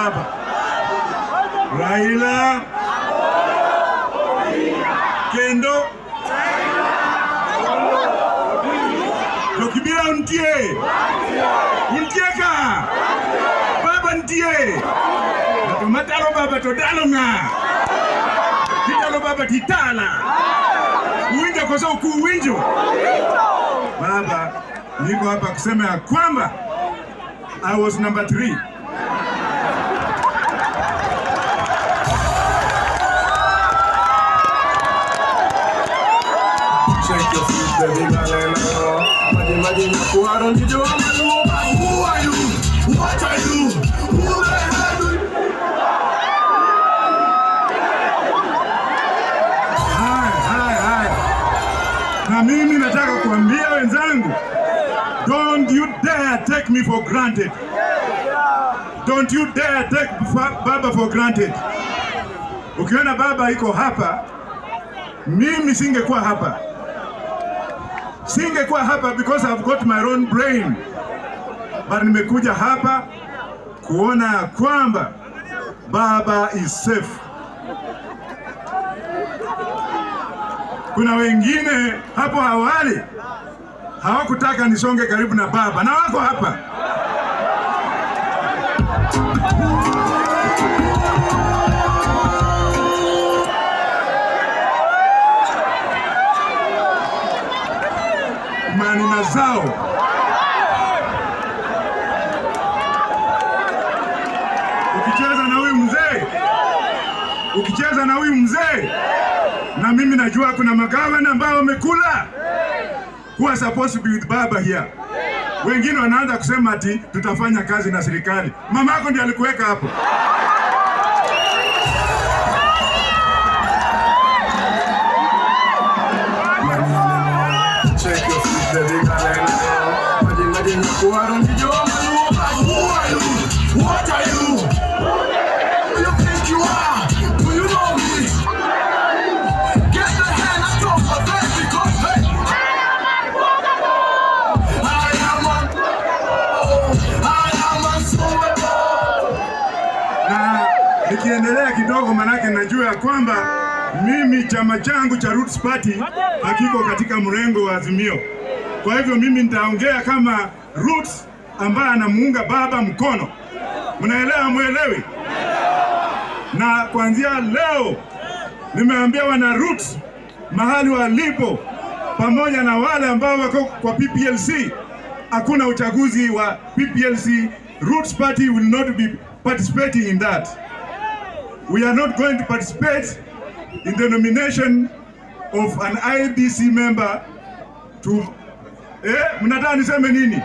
baba. Raila Kendo Lokibira untie ka baba ntie Matalo baba to dalonga Titalo baba titala Uwinja kwa sababu kuwinjo baba niko hapa kusema ya kwamba I was number 3. Check your feet, baby, imagine you are did you want to know who are you? What are you? Who the hell are you? Hi. Na mimi nataka kuambia wenzangu, don't you dare take me for granted. Don't you dare take baba for granted. Ukiona baba iko hapa, mimi singekuwa hapa. Singekuwa hapa because I've got my own brain. But nimekuja hapa kuona kwamba baba is safe. Kuna wengine hapo awali hawakutaka nisonge karibu na baba na wako hapa. Manina zao. Ukicheza na huyu mzee, na mimi najua kuna magavana ambao wamekula kuwa supposed to be with baba here. Wengine wanaanza kusema ati tutafanya kazi na serikali. Mama yako ndiye alikuweka hapo. Check your feet, baby, imagine you are did you want to know who are you? What are you? Who you think you are? Do you know me? Get the hand out of my face because hey, I am unstoppable. Na nikiendelea kidogo manake najua ya kwamba mimi chama changu cha Roots Party hakiko katika mrengo wa Azimio. Kwa hivyo mimi nitaongea kama Roots ambaye anamuunga baba mkono. Mnaelewa muelewi? Na kuanzia leo nimeambia wana Roots mahali walipo pamoja na wale ambao wako kwa PPLC, hakuna uchaguzi wa PPLC. Roots Party will not be participating in that. We are not going to participate in the nomination of an IBC member to mnataka niseme nini?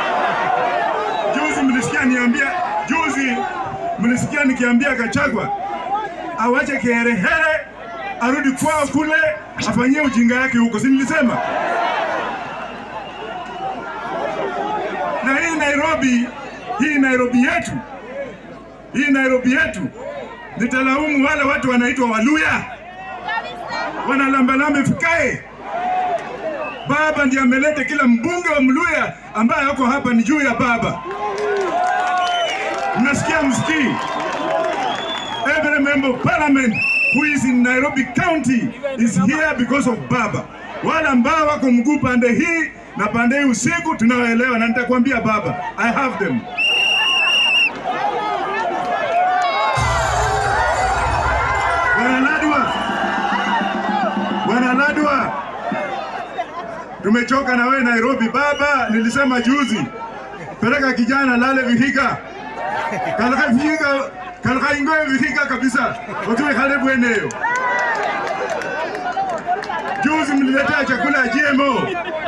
Juzi mlisikia nikiambia Gachagua awache kiherehere arudi kwao kule afanyie ujinga yake huko, si nilisema? Na hii Nairobi yetu nitalaumu wale watu wanaitwa Waluya, wanalambalamba fikae. Baba ndiye ameleta kila mbunge wa Mluya ambaye yuko hapa ni juu ya baba. Mnasikia msikii? Every member of parliament who is in Nairobi County is here because of baba. Wale ambao wako mguu pande hii na pande hii usiku tunawaelewa, na nitakwambia baba, I have them. Wanaladwa, tumechoka na wewe Nairobi baba. Nilisema juzi, peleka kijana lale Vihiga. Kalaka ingoe Vihiga kabisa. Watuwe karibu eneo. Juzi mliletea chakula GMO.